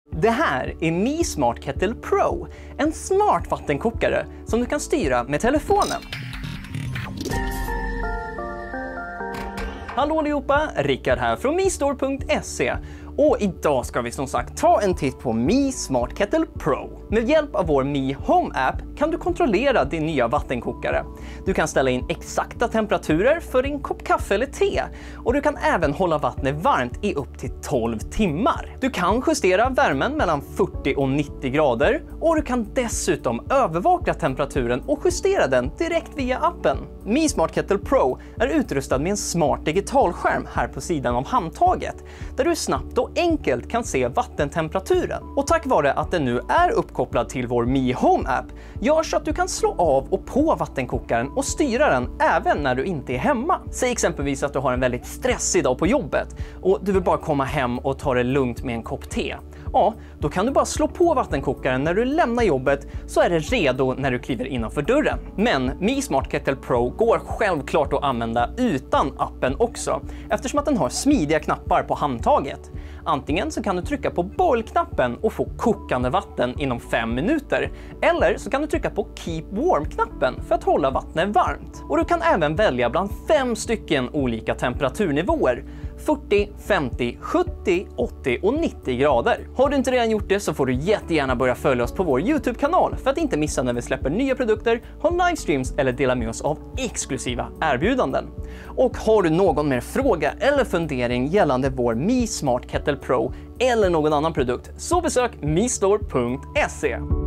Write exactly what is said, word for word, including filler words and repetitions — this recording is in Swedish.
Det här är Mi Smart Kettle Pro, en smart vattenkokare som du kan styra med telefonen. Hallå allihopa, Rickard här från mi store punkt se. Och idag ska vi som sagt ta en titt på Mi Smart Kettle Pro. Med hjälp av vår Mi Home app kan du kontrollera din nya vattenkokare. Du kan ställa in exakta temperaturer för din kopp kaffe eller te. Och du kan även hålla vattnet varmt i upp till tolv timmar. Du kan justera värmen mellan fyrtio och nittio grader. Och du kan dessutom övervaka temperaturen och justera den direkt via appen. Mi Smart Kettle Pro är utrustad med en smart digitalskärm här på sidan av handtaget. Där du snabbt och enkelt kan se vattentemperaturen. Och tack vare att den nu är uppkopplad till vår Mi Home app gör så att du kan slå av och på vattenkokaren och styra den även när du inte är hemma. Säg exempelvis att du har en väldigt stressig dag på jobbet och du vill bara komma hem och ta det lugnt med en kopp te. Ja, då kan du bara slå på vattenkokaren när du lämnar jobbet så är det redo när du kliver innanför dörren. Men Mi Smart Kettle Pro går självklart att använda utan appen också, eftersom att den har smidiga knappar på handtaget. Antingen så kan du trycka på boil-knappen och få kokande vatten inom fem minuter. Eller så kan du trycka på Keep Warm-knappen för att hålla vattnet varmt. Och du kan även välja bland fem stycken olika temperaturnivåer. fyrtio, femtio, sjuttio, åttio och nittio grader. Har du inte redan gjort det så får du jättegärna börja följa oss på vår YouTube-kanal för att inte missa när vi släpper nya produkter, har livestreams eller delar med oss av exklusiva erbjudanden. Och har du någon mer fråga eller fundering gällande vår Mi Smart Kettle Pro eller någon annan produkt så besök mi store punkt se.